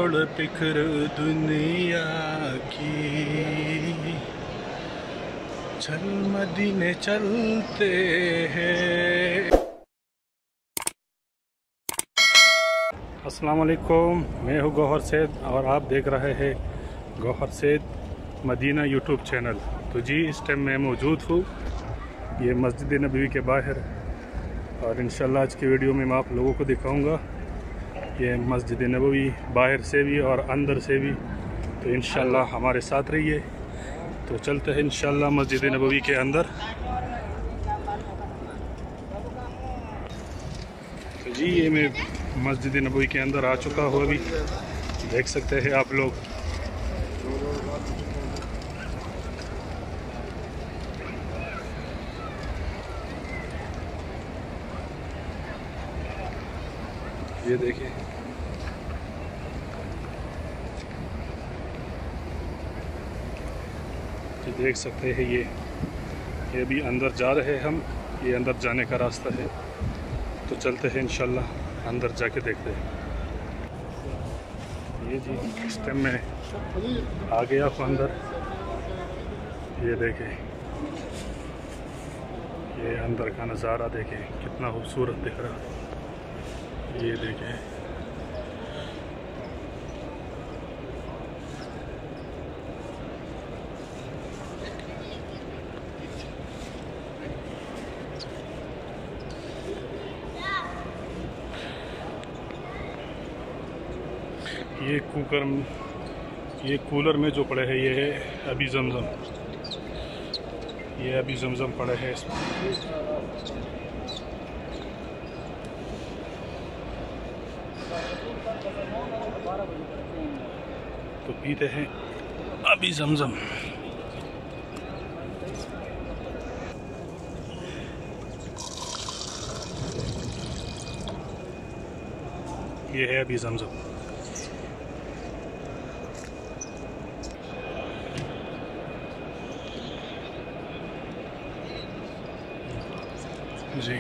छोड़ फिक्र दुनिया की, चल मदीने चलते हैं। अस्सलाम वालेकुम, मैं हूँ गौहर सैद और आप देख रहे हैं गौहर सैद मदीना यूट्यूब चैनल। तो जी इस टाइम मैं मौजूद हूँ ये मस्जिद नबवी के बाहर और इंशाल्लाह आज की वीडियो में मैं आप लोगों को दिखाऊंगा ये मस्जिद नबवी बाहर से भी और अंदर से भी। तो इंशाल्लाह हमारे साथ रहिए। तो चलते हैं इंशाल्लाह मस्जिद नबवी के अंदर। तो जी ये मैं मस्जिद नबवी के अंदर आ चुका हूँ। अभी देख सकते हैं आप लोग। ये देखिए, ये देख सकते हैं ये भी अंदर जा रहे हैं हम। ये अंदर जाने का रास्ता है। तो चलते हैं इंशाल्लाह अंदर जाके देखते हैं। ये जी इस टाइम में आ गया हूँ अंदर। ये देखें, ये अंदर का नज़ारा देखें कितना खूबसूरत दिख रहा है। ये देखें, ये कूलर में जो पड़े हैं ये है अभी जमजम। ये अभी जमजम पड़े हैं इसमें। तो पीते हैं अभी जमजम। ये है अभी जमजम। जी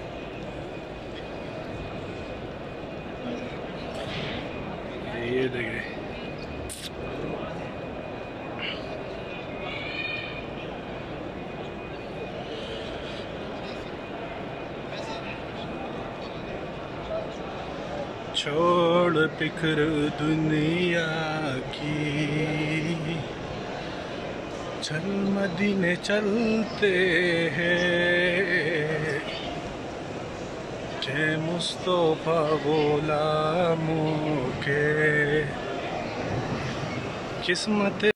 ये देखें, छोड़ फिक्र दुनिया की, चल मदीने चलते हैं। जे मुस्तफा गुलामों के किस्मत